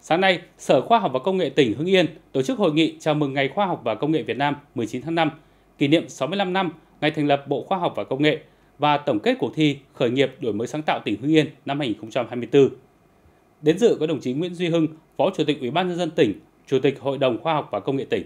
Sáng nay, Sở Khoa học và Công nghệ tỉnh Hưng Yên tổ chức hội nghị chào mừng Ngày Khoa học và Công nghệ Việt Nam 19 tháng 5, kỷ niệm 65 năm ngày thành lập Bộ Khoa học và Công nghệ và tổng kết cuộc thi khởi nghiệp đổi mới sáng tạo tỉnh Hưng Yên năm 2024. Đến dự có đồng chí Nguyễn Duy Hưng, Phó Chủ tịch Ủy ban Nhân dân tỉnh, Chủ tịch Hội đồng Khoa học và Công nghệ tỉnh.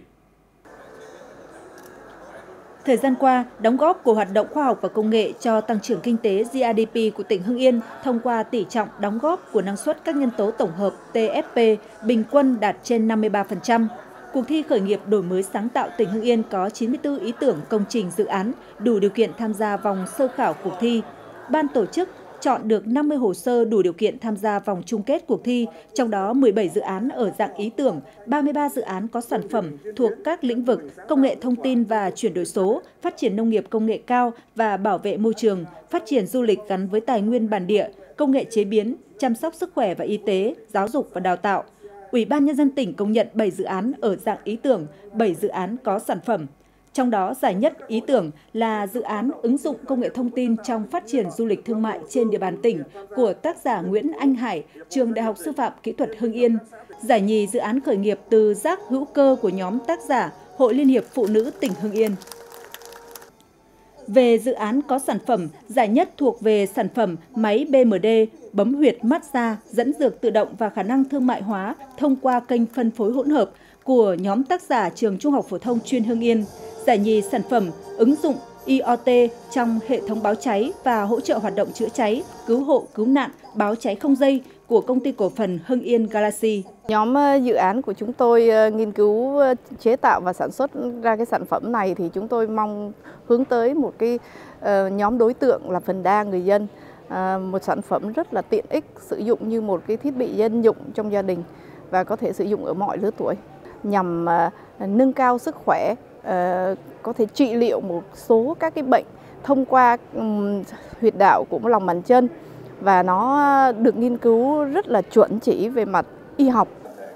Thời gian qua, đóng góp của hoạt động khoa học và công nghệ cho tăng trưởng kinh tế GDP của tỉnh Hưng Yên thông qua tỷ trọng đóng góp của năng suất các nhân tố tổng hợp TFP bình quân đạt trên 53%. Cuộc thi khởi nghiệp đổi mới sáng tạo tỉnh Hưng Yên có 94 ý tưởng công trình dự án đủ điều kiện tham gia vòng sơ khảo cuộc thi. Ban tổ chức chọn được 50 hồ sơ đủ điều kiện tham gia vòng chung kết cuộc thi, trong đó 17 dự án ở dạng ý tưởng, 33 dự án có sản phẩm thuộc các lĩnh vực công nghệ thông tin và chuyển đổi số, phát triển nông nghiệp công nghệ cao và bảo vệ môi trường, phát triển du lịch gắn với tài nguyên bản địa, công nghệ chế biến, chăm sóc sức khỏe và y tế, giáo dục và đào tạo. Ủy ban Nhân dân tỉnh công nhận 7 dự án ở dạng ý tưởng, 7 dự án có sản phẩm. Trong đó, giải nhất ý tưởng là dự án ứng dụng công nghệ thông tin trong phát triển du lịch thương mại trên địa bàn tỉnh của tác giả Nguyễn Anh Hải, Trường Đại học Sư phạm Kỹ thuật Hưng Yên. Giải nhì dự án khởi nghiệp từ rác hữu cơ của nhóm tác giả Hội Liên hiệp Phụ nữ tỉnh Hưng Yên. Về dự án có sản phẩm, giải nhất thuộc về sản phẩm máy BMD, bấm huyệt massage, dẫn dược tự động và khả năng thương mại hóa thông qua kênh phân phối hỗn hợp của nhóm tác giả Trường Trung học Phổ thông chuyên Hưng Yên. Giải nhì sản phẩm ứng dụng IoT trong hệ thống báo cháy và hỗ trợ hoạt động chữa cháy, cứu hộ, cứu nạn, báo cháy không dây của công ty cổ phần Hưng Yên Galaxy. Nhóm dự án của chúng tôi nghiên cứu chế tạo và sản xuất ra cái sản phẩm này thì chúng tôi mong hướng tới một cái nhóm đối tượng là phần đa người dân. Một sản phẩm rất là tiện ích, sử dụng như một cái thiết bị dân dụng trong gia đình và có thể sử dụng ở mọi lứa tuổi nhằm nâng cao sức khỏe, có thể trị liệu một số các cái bệnh thông qua huyệt đạo của lòng bàn chân và nó được nghiên cứu rất là chuẩn chỉ về mặt y học.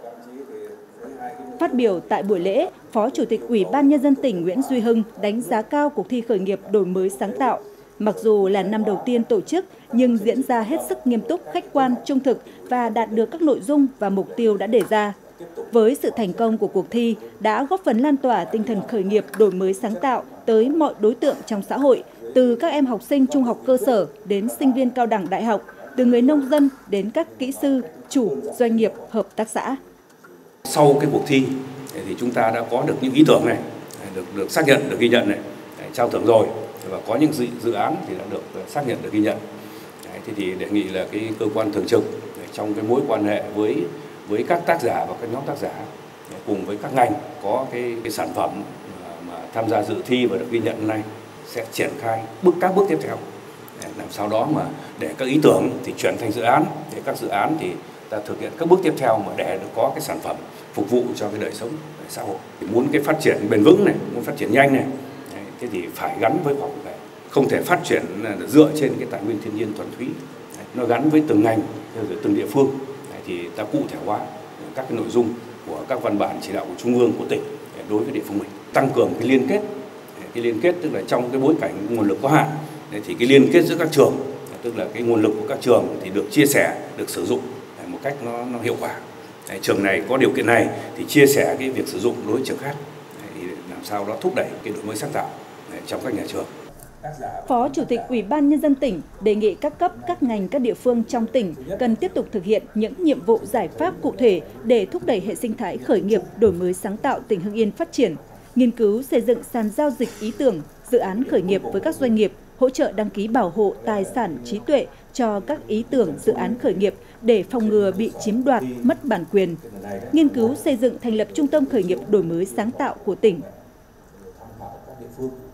Phát biểu tại buổi lễ, Phó Chủ tịch Ủy ban Nhân dân tỉnh Nguyễn Duy Hưng đánh giá cao cuộc thi khởi nghiệp đổi mới sáng tạo. Mặc dù là năm đầu tiên tổ chức nhưng diễn ra hết sức nghiêm túc, khách quan, trung thực và đạt được các nội dung và mục tiêu đã đề ra. Với sự thành công của cuộc thi đã góp phần lan tỏa tinh thần khởi nghiệp đổi mới sáng tạo tới mọi đối tượng trong xã hội, từ các em học sinh trung học cơ sở đến sinh viên cao đẳng đại học, từ người nông dân đến các kỹ sư, chủ doanh nghiệp, hợp tác xã. Sau cái cuộc thi thì chúng ta đã có được những ý tưởng này, được xác nhận, được ghi nhận này, trao thưởng rồi và có những dự án thì đã được xác nhận, được ghi nhận. Thế thì đề nghị là cái cơ quan thường trực trong cái mối quan hệ với các tác giả và các nhóm tác giả cùng với các ngành có cái sản phẩm mà tham gia dự thi và được ghi nhận này sẽ triển khai các bước tiếp theo làm sao đó mà để các ý tưởng thì chuyển thành dự án, để các dự án thì ta thực hiện các bước tiếp theo mà để được có cái sản phẩm phục vụ cho cái đời sống xã hội. Muốn cái phát triển bền vững này, muốn phát triển nhanh này, thế thì phải gắn với khoa học công nghệ, không thể phát triển dựa trên cái tài nguyên thiên nhiên thuần túy, nó gắn với từng ngành, từng địa phương. Thì ta cụ thể hóa các cái nội dung của các văn bản chỉ đạo của Trung ương, của tỉnh đối với địa phương mình, tăng cường cái liên kết tức là trong cái bối cảnh nguồn lực có hạn thì cái liên kết giữa các trường, tức là cái nguồn lực của các trường thì được chia sẻ, được sử dụng một cách nó hiệu quả. Trường này có điều kiện này thì chia sẻ cái việc sử dụng đối với trường khác thì làm sao đó thúc đẩy cái đổi mới sáng tạo trong các nhà trường. Phó Chủ tịch Ủy ban Nhân dân tỉnh đề nghị các cấp, các ngành, các địa phương trong tỉnh cần tiếp tục thực hiện những nhiệm vụ giải pháp cụ thể để thúc đẩy hệ sinh thái khởi nghiệp đổi mới sáng tạo tỉnh Hưng Yên phát triển, nghiên cứu xây dựng sàn giao dịch ý tưởng, dự án khởi nghiệp với các doanh nghiệp, hỗ trợ đăng ký bảo hộ tài sản trí tuệ cho các ý tưởng dự án khởi nghiệp để phòng ngừa bị chiếm đoạt, mất bản quyền, nghiên cứu xây dựng thành lập trung tâm khởi nghiệp đổi mới sáng tạo của tỉnh.